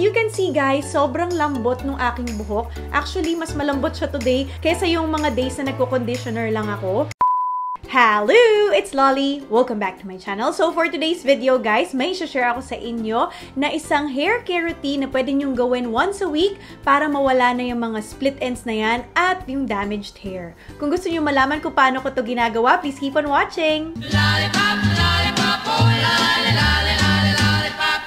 you can see guys, sobrang lambot ng aking buhok. Actually, mas malambot siya today kaysa yung mga days na nagko-conditioner lang ako. Hello! It's Lolly! Welcome back to my channel. So for today's video guys, may share ako sa inyo na isang hair care routine na pwede nyong gawin once a week para mawala na yung mga split ends na yan at yung damaged hair. Kung gusto nyo malaman kung paano ko to ginagawa, please keep on watching! Lollipop, lollipop, oh, lolly, lolly, lolly, lollipop.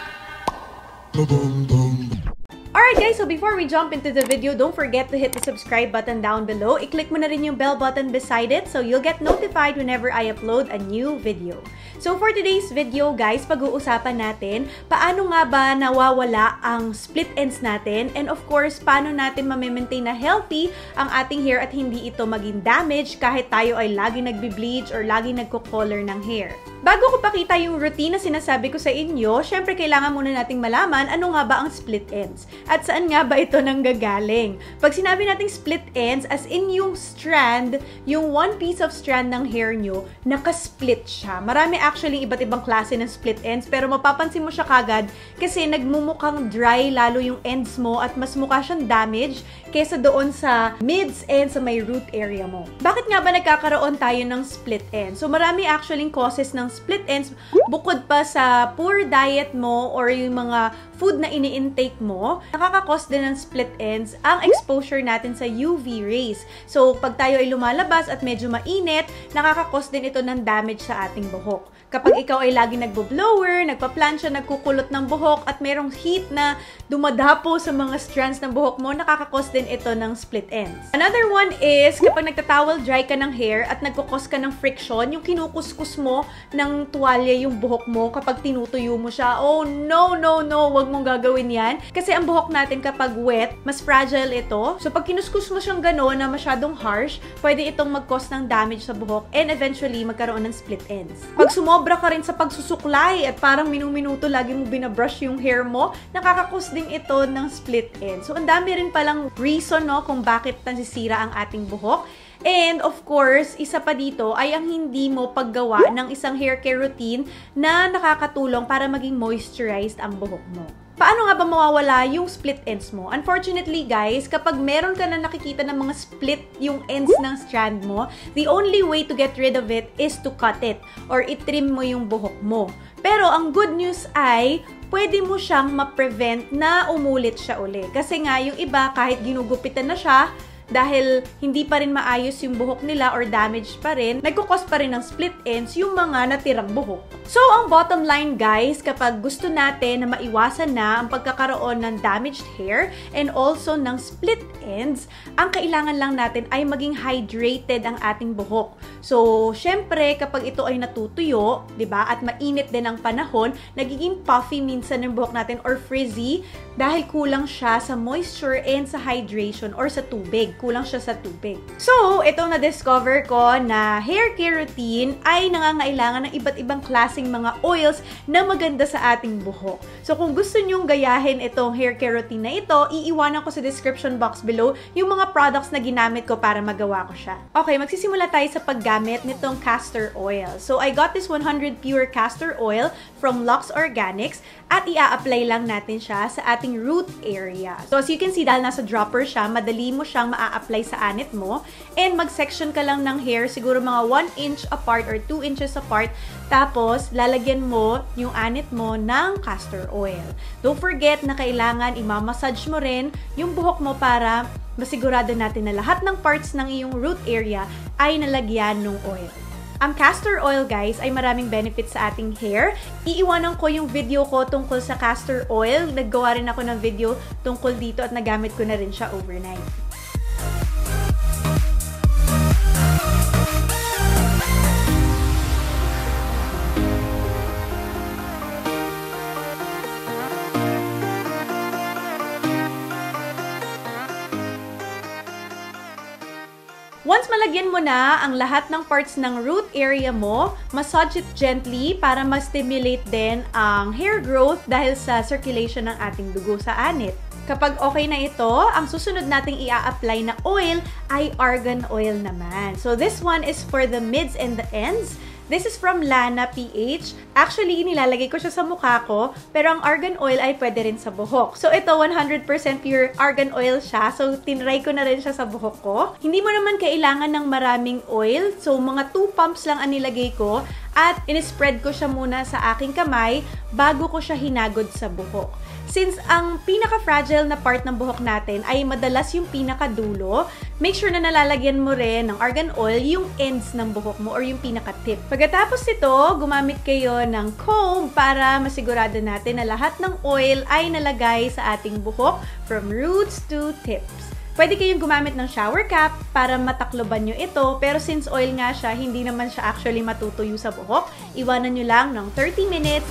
Alright guys, so before we jump into the video, don't forget to hit the subscribe button down below. I-click mo na rin yung bell button beside it so you'll get notified whenever I upload a new video. So for today's video guys, pag-uusapan natin paano nga ba nawawala ang split ends natin, and of course, paano natin ma-maintain na healthy ang ating hair at hindi ito maging damaged kahit tayo ay laging nagbi-bleach or laging nagko-color ng hair. Bago ko pakita yung routine na sinasabi ko sa inyo, syempre kailangan muna nating malaman ano nga ba ang split ends at saan nga ba ito nanggagaling. Pag sinabi nating split ends, as in yung strand, yung one piece of strand ng hair nyo, nakasplit siya. Marami actually iba't ibang klase ng split ends, pero mapapansin mo siya kagad kasi nagmumukhang dry lalo yung ends mo at mas mukha siyang damage kaysa doon sa mids and sa may root area mo. Bakit nga ba nagkakaroon tayo ng split ends? So marami actually causes ng split ends bukod pa sa poor diet mo or yung mga food na ini-intake mo. Nakaka-cause din ng split ends ang exposure natin sa UV rays. So pag tayo ay lumalabas at medyo mainit, nakaka-cause din ito ng damage sa ating buhok. Kapag ikaw ay lagi nagbo-blower, nagpa-plansya, nagkukulot ng buhok at merong heat na dumadapo sa mga strands ng buhok mo, nakaka-cause din ito ng split ends. Another one is kapag nagta-towel dry ka ng hair at nagkukos ka ng friction, yung kinukuskus mo ng tuwalya yung buhok mo kapag tinutuyo mo siya. Oh no, no, no, wag mong gagawin yan. Kasi ang buhok natin kapag wet, mas fragile ito. So pag kinuskus mo siyang gano'n na masyadong harsh, pwede itong mag-cause ng damage sa buhok and eventually magkaroon ng split ends. Pag sumobra ka rin sa pagsusuklay at parang minuto lagi mo binabrush yung hair mo, nakaka-cause din ito ng split ends. So ang dami rin palang reason no kung bakit nasisira ang ating buhok. And of course, isa pa dito ay ang hindi mo paggawa ng isang hair care routine na nakakatulong para maging moisturized ang buhok mo. Paano nga ba mawawala yung split ends mo? Unfortunately guys, kapag meron ka na nakikita ng mga split yung ends ng strand mo, the only way to get rid of it is to cut it or itrim mo yung buhok mo. Pero ang good news ay, pwede mo siyang ma-prevent na umulit siya uli. Kasi nga yung iba kahit ginugupitan na siya, dahil hindi pa rin maayos yung buhok nila or damaged pa rin, nagkukos pa rin ng split ends yung mga natirang buhok. So, ang bottom line guys, kapag gusto natin na maiwasan na ang pagkakaroon ng damaged hair and also ng split ends, ang kailangan lang natin ay maging hydrated ang ating buhok. So, syempre, kapag ito ay natutuyo, 'di ba, at mainit din ang panahon, nagiging puffy minsan ng buhok natin or frizzy dahil kulang siya sa moisture and sa hydration or sa tubig. Kulang siya sa tubig. So, itong na-discover ko na hair care routine ay nangangailangan ng iba't ibang klaseng mga oils na maganda sa ating buhok. So, kung gusto nyong gayahin itong hair care routine na ito, iiwanan ko sa description box below yung mga products na ginamit ko para magawa ko siya. Okay, magsisimula tayo sa paggamit nitong castor oil. So, I got this 100 pure castor oil from Lux Organics at ia-apply lang natin siya sa ating root area. So, as you can see, dahil nasa dropper siya, madali mo siyang apply sa anit mo, and mag-section ka lang ng hair, siguro mga 1 inch apart or 2 inches apart, tapos lalagyan mo yung anit mo ng castor oil. Don't forget na kailangan i-massage mo rin yung buhok mo para masigurado natin na lahat ng parts ng iyong root area ay nalagyan ng oil. Ang castor oil guys ay maraming benefits sa ating hair. Iiwanan ko yung video ko tungkol sa castor oil. Naggawa rin ako ng video tungkol dito at nagamit ko na rin siya overnight. Once malagyan mo na ang lahat ng parts ng root area mo, massage it gently para ma-stimulate din ang hair growth dahil sa circulation ng ating dugo sa anit. Kapag okay na ito, ang susunod nating i-apply na oil ay argan oil naman. So this one is for the mids and the ends. This is from Lana PH. Actually, nilalagay ko siya sa mukha ko, pero ang argan oil ay pwede rin sa buhok. So, ito 100% pure argan oil siya. So, tinry ko na rin siya sa buhok ko. Hindi mo naman kailangan ng maraming oil. So, mga 2 pumps lang ang nilagay ko. At in-spread ko siya muna sa aking kamay bago ko siya hinagod sa buhok. Since ang pinaka-fragile na part ng buhok natin ay madalas yung pinakadulo, make sure na nalalagyan mo rin ng argan oil yung ends ng buhok mo or yung pinaka-tip. Pagkatapos nito, gumamit kayo ng comb para masigurado natin na lahat ng oil ay nalagay sa ating buhok from roots to tips. Pwede kayong gumamit ng shower cap para matakloban nyo ito, pero since oil nga siya, hindi naman siya actually matutuyo sa buhok. Iwanan nyo lang ng 30 minutes.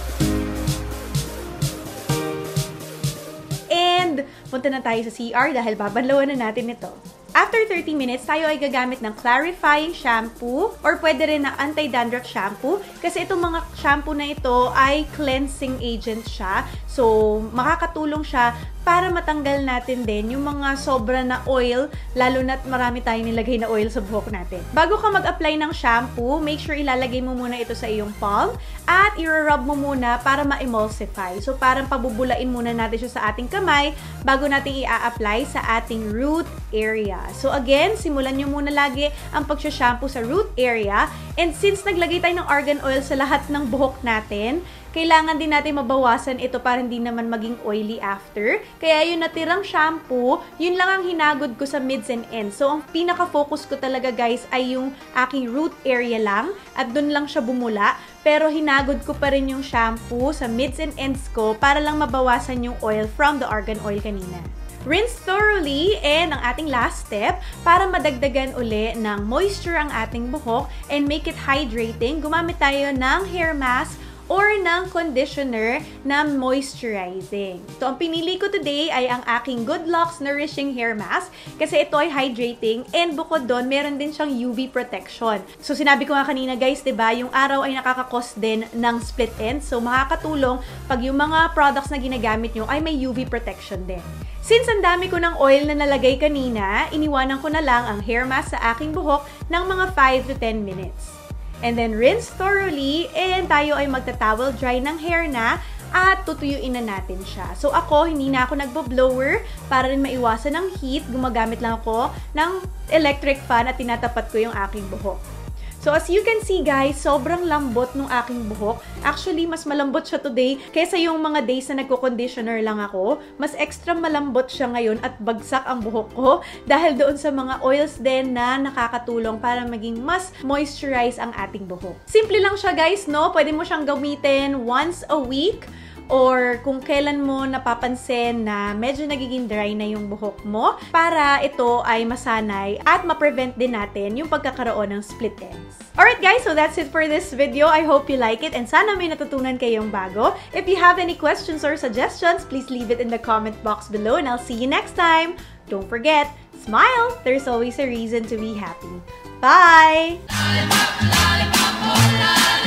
And punta na tayo sa CR dahil babanlawan na natin ito. After 30 minutes, tayo ay gagamit ng clarifying shampoo or pwede rin ng anti-dandruff shampoo kasi itong mga shampoo na ito ay cleansing agent siya. So, makakatulong siya para matanggal natin din yung mga sobra na oil, lalo na't marami tayong nilagay na oil sa buhok natin. Bago ka mag-apply ng shampoo, make sure ilalagay mo muna ito sa iyong palm at i-rub mo muna para ma-emulsify. So, parang pabubulain muna natin siya sa ating kamay bago natin i-apply sa ating root area. So, again, simulan nyo muna lagi ang pag-shampoo sa root area. And since naglagay tayo ng argan oil sa lahat ng buhok natin, kailangan din natin mabawasan ito para hindi naman maging oily after. Kaya yung natirang shampoo, yun lang ang hinagod ko sa mids and ends. So, ang pinaka-focus ko talaga guys ay yung aking root area lang at dun lang siya bumula. Pero hinagod ko pa rin yung shampoo sa mids and ends ko para lang mabawasan yung oil from the argan oil kanina. Rinse thoroughly, and ang ating last step, para madagdagan uli ng moisture ang ating buhok and make it hydrating, gumamit tayo ng hair mask or ng conditioner na moisturizing. So, ang pinili ko today ay ang aking Good Locks Nourishing Hair Mask kasi ito ay hydrating and bukod doon, meron din siyang UV protection. So, sinabi ko nga kanina guys, diba, yung araw ay nakakakos din ng split ends. So, makakatulong pag yung mga products na ginagamit nyo ay may UV protection din. Since ang dami ko ng oil na nalagay kanina, iniwanan ko na lang ang hair mask sa aking buhok ng mga 5 to 10 minutes. And then rinse thoroughly, and tayo ay magta-towel dry ng hair na at tutuyuin na natin siya. So ako, hindi na ako nagbo-blower para rin maiwasan ng heat. Gumagamit lang ako ng electric fan at tinatapat ko yung aking buhok. So as you can see guys, sobrang lambot ng aking buhok. Actually, mas malambot siya today kaysa yung mga days na nagko-conditioner lang ako. Mas extra malambot siya ngayon at bagsak ang buhok ko dahil doon sa mga oils din na nakakatulong para maging mas moisturize ang ating buhok. Simple lang siya guys, no? Pwede mo siyang gamitin once a week. Or kung kailan mo napapansin na medyo nagiging dry na yung buhok mo para ito ay masanay at ma-prevent din natin yung pagkakaroon ng split ends. Alright guys, so that's it for this video. I hope you like it and sana may natutunan kayong bago. If you have any questions or suggestions, please leave it in the comment box below and I'll see you next time. Don't forget, smile! There's always a reason to be happy. Bye!